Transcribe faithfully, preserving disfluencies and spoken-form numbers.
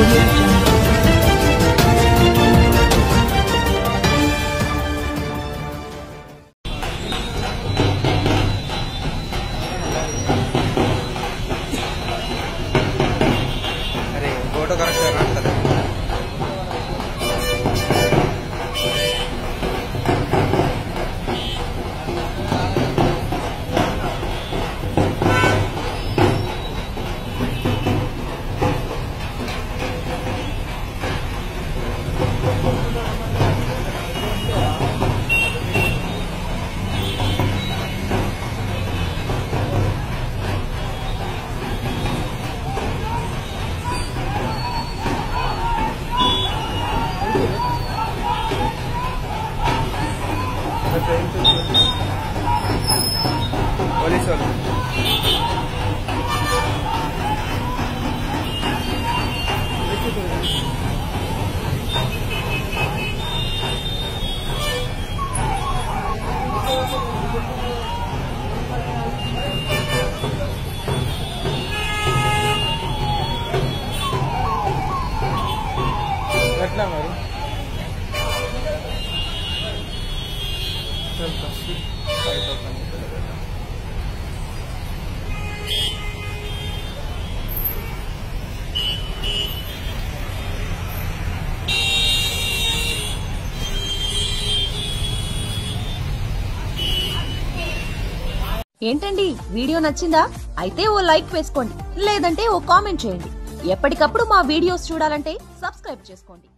Audio Jungle. अरे photo correct करना था पुलिस वाले घटना मारू ఏంటండి వీడియో నచ్చిందా? అయితే ఓ లైక్ వేసుకోండి, లేదంటే ఓ కామెంట్ చేయండి. ఎప్పటికప్పుడు మా వీడియోస్ చూడాలంటే సబ్స్క్రైబ్ చేసుకోండి.